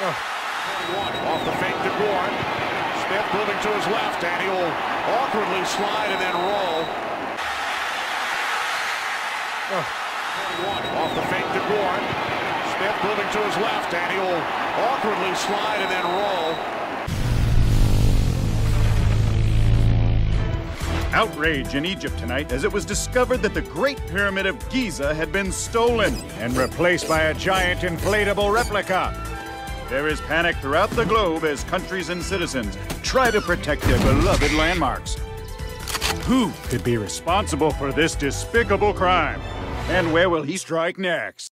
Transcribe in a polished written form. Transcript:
Off the fake to Gordon. Smith moving to his left, and he'll awkwardly slide and then roll. Off the fake to Gordon. Smith moving to his left, and he'll awkwardly slide and then roll. Outrage in Egypt tonight as it was discovered that the Great Pyramid of Giza had been stolen and replaced by a giant inflatable replica. There is panic throughout the globe as countries and citizens try to protect their beloved landmarks. Who could be responsible for this despicable crime? And where will he strike next?